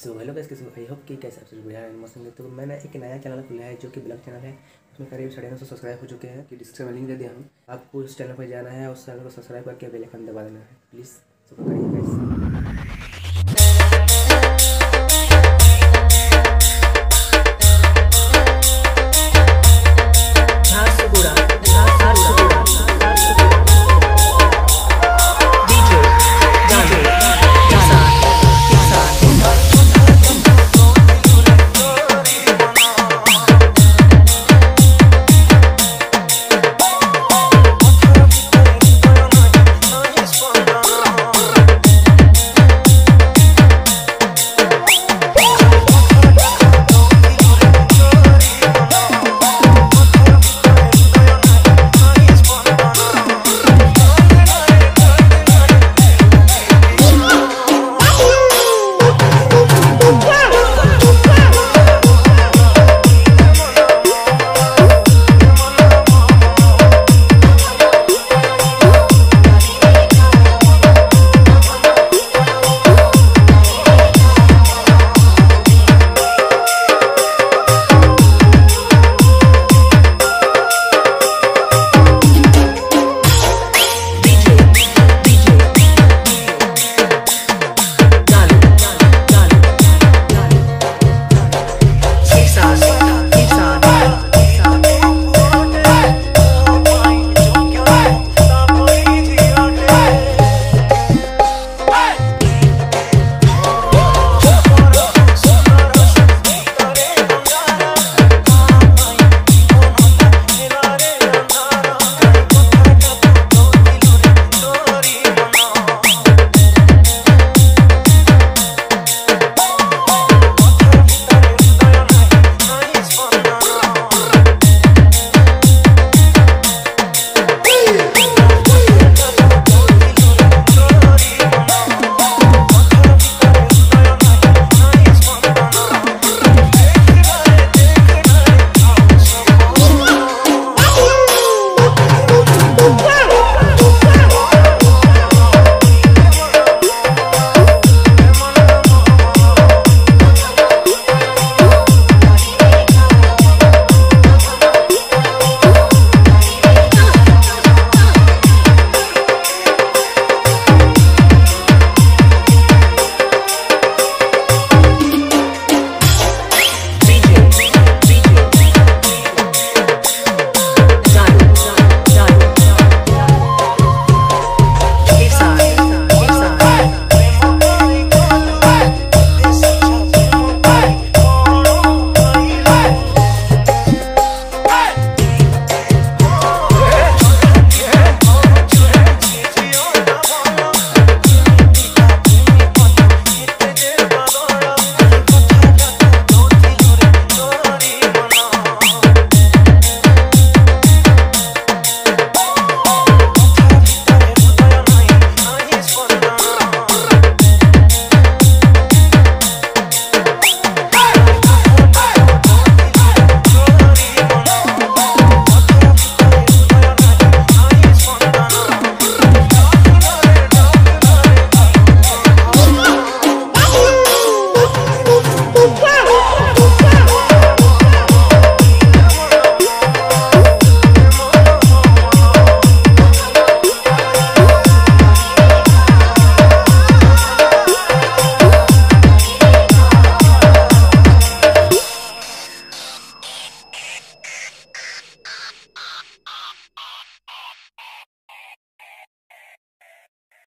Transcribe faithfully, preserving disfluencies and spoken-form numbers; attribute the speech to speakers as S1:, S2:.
S1: So hello guys, कैसे हो? I hope कि कैसे आप सब बढ़िया है मौसम में। तो मैंने एक नया चैनल खोला है जो कि ब्लॉग चैनल है। उसमें करीब साढ़े नौ सौ सब्सक्राइब हो चुके हैं कि डिस्क्रिप्शन में लिंक दे दिया हूँ। आपको उस चैनल पर जाना है, उस चैनल को सब्सक्राइब करके बेल आइकन दबा देना है प्लीज़। सो करिए गाइस।